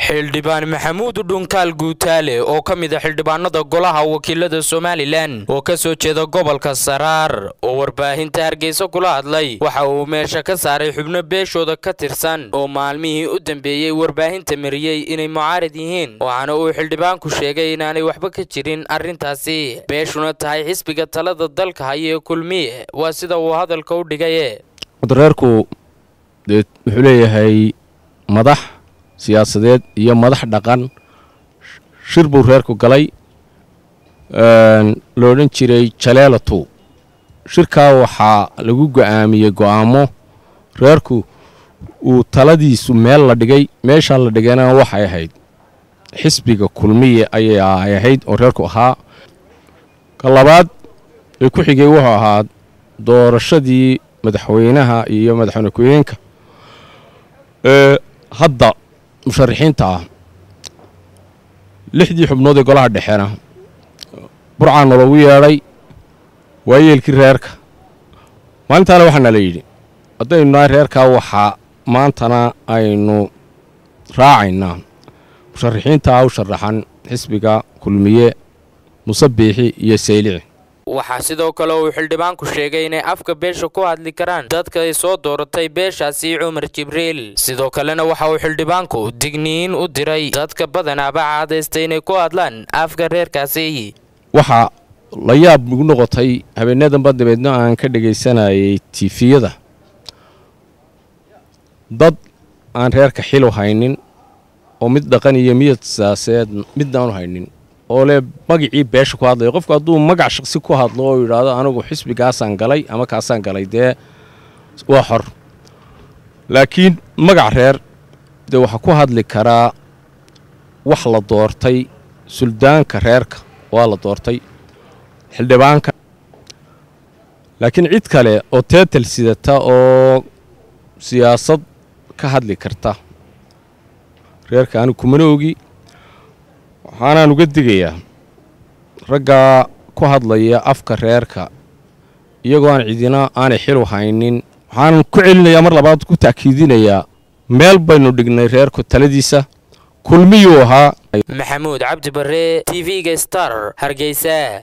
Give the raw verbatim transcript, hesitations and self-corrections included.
xildhibaan Maxamuud Dhunkaal Guutaale oo ka mid ah xildhibaanada golaha wakiilada Somaliland oo ka soo jeeda gobolka Saraar oo warbaahinta Hargeysa kula hadlay waxa uu meesha ka saaray xubno beeshooda ka tirsan oo maalmihii u dambeeyay warbaahinta mariyay inay mucaarid yihiin waxaana uu xildhibaanku sheegay inaanay waxba ka jirin arrintaasi beeshuna tahay xisbiga talada dalka haya kulmiye waa sida uu hadalka u dhigay reerku wuxuu leeyahay madax siyaasadeed iyo madax dhaqan shir buu reerku galay loo dhan jiray jaleelatu shirkaa waxaa lagu go'aamiyey go'aamo reerku uu taladiisu meel la dhigay meeshaa la dhigayna waxay ahayd xisbiga kulmiye ayay ahayd oo reerku ahaa ka labaad ee ku xigay wuxuu ahaa doorashadii madaxweynaha iyo madaxweyne ku-xigeenka ee hadda musharaxiinta ah lixdii xubnood ee golaha dhexena burcaan loogu yeedhay waayeelkii reerka maalintaana waxaana la yidhi haddaynu nahay reerkaa waxaa maantana aynu raacaynaa musharaxiinta u sharaxan xisbiga kulmiye musabiixi iyo saylici waxaa sidoo kale uu xildhibaanku sheegay inay afka beesha ku hadli karaan dadka ay soo dooratay beeshaasi Cumar Jibriil sidoo kalena waxa uu xildhibaanku digniin u diray dadka badanaaba caadaystay inay ku hadlaan afka reerkaasi waxa la yaab ugu noqotay habeenadan badbaadna aan ka dhageysanayay tifiyada dad aan reerka xil u haynin oo mid dhaqan iyo mid siyaasadeed mid aan u haynin oo le magacii beesha ku hadlay qofku hadduu magac shaqsi ku hadlo oo yiraahdo anigu xisbigaasaan galay ama kaasaan galay dee waa xor laakiin magac reer dee waxa ku hadli karaa wax la doortay suldaanka reerka waa la doortay xildhibaanka laakiin cid kale oo teetal sidata oo siyaasad ka hadli karta reerka anigu kuma oogi waxaanaan uga digayaa raggaa ku hadlaya afka reerka iyagoo aan cidina aanay xil u haynin waxaanan ku celinayaa mar labaad ku taakiidinayaa meel baynu dhignay reerku taladiisa kulmiyuu ahaa Maxamuud Cabdi Barre T V-ga Star Hargeysa.